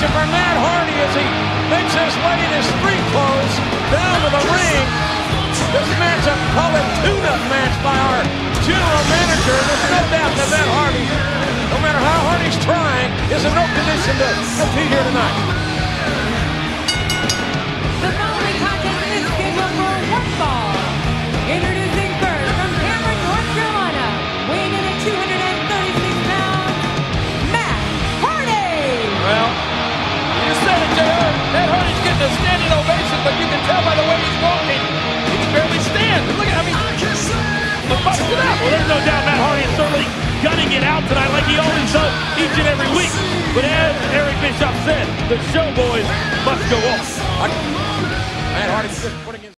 celebration for Matt Hardy as he makes his way in his street clothes down to the ring. This matchup, call it tune-up match by our general manager. There's no doubt that Matt Hardy, no matter how hard he's trying, is in no condition to compete here tonight. The following contest is scheduled for one fall. Introducing first from Cameron, North Carolina, weighing in at 236 pounds, Matt Hardy. Well, you said it, JR. Matt Hardy's getting a standing ovation, but you can tell by the way he's walking, he can barely stand. Look at, bust it out. Well, there's no doubt Matt Hardy is certainly gunning it out tonight like he always does each and every week. But as Eric Bischoff said, the show boys must go on. Matt Hardy putting in